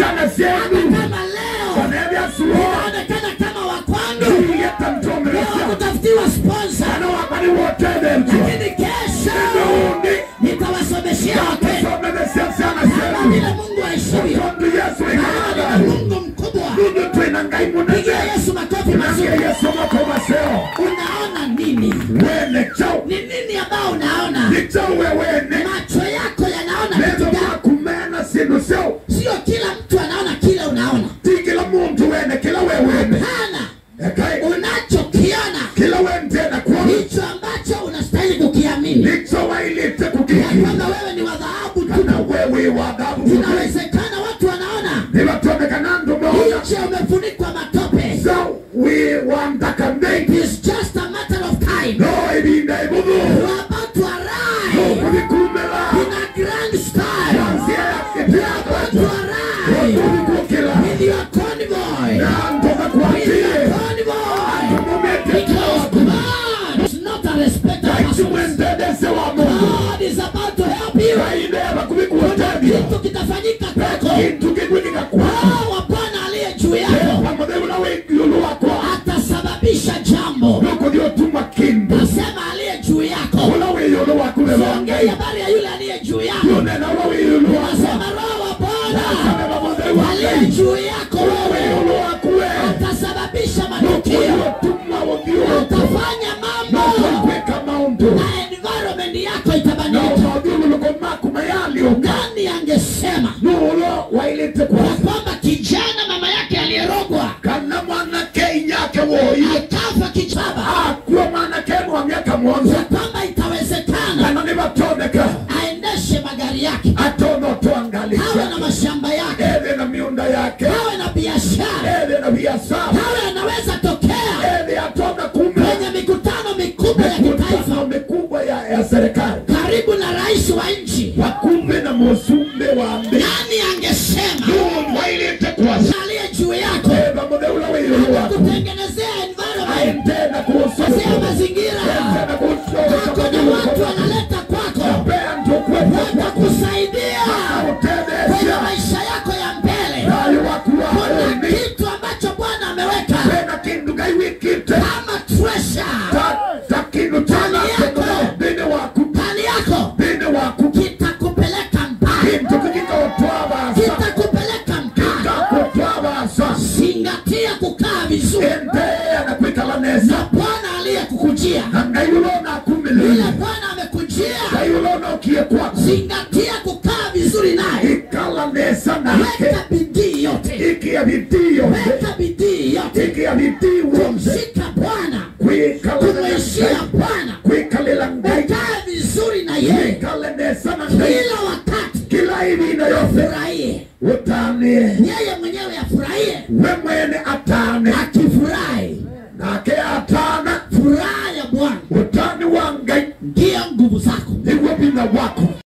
ciana cienu kama leo wanebya suo inaonekana kama wakwangu leo kutafutiwa sponsor lakini kesho nitawasomeshia wake kama vile Mungu aishivyo kama vile Mungu mkubwa. Pigia Yesu makofi mazuri. Unaona nini? Ni nini ambao unaona? Macho yako yanaona vitu gani? Sio kila mtu anaona kile unaona. Hapana. Unachokiona hicho ambacho unastahili kukiamini. Kama wewe ni wa dhahabu tu, inawezekana watu wanaona nje umefunikwa matope. It's just a matter of time. You're about to arrive in a grand style. You're about to arrive with your convoy. Because God is not a respecter of persons. God is about to help you. Kitu kitafanyika kwako. Bwana aliye juu yako atasababisha jambo. Nasema aliye juu yako. Ongea habari ya yule aliye juu yako. Nasema Roho wa Bwana aliye juu yako wewe atasababisha matukio. Atafanya mambo na environment yako itabadilika. Nani angesema kwamba kijana mama yake aliyerogwa akafa kichaba, kwamba itawezekana aendeshe magari yake, awe na mashamba yake, awe na biashara, awe anaweza tokea kwenye mikutano mikubwa ya kitaifa, ya serikali, karibu na rais wa nchi. Nani angesema aliye juu yako kutengenezea environment, kutengenezea mazingira. Hakuna watu wanaleta kwako watakusaidia kwenye maisha yako ya mbele. Kuna kitu ambacho Bwana ameweka kama treasure ndani yako, kitakupeleka mbali, kitakupeleka mbali. Zingatia kukaa vizuri na Bwana aliyekukujia. Bila Bwana amekujia, zingatia kukaa vizuri naye. Weka bidii yote, weka bidii yote kumshika Bwana, kumwishia Bwana, ukaa vizuri na yeye kila wakati. Furahie yeye mwenyewe, afurahie, akifurahi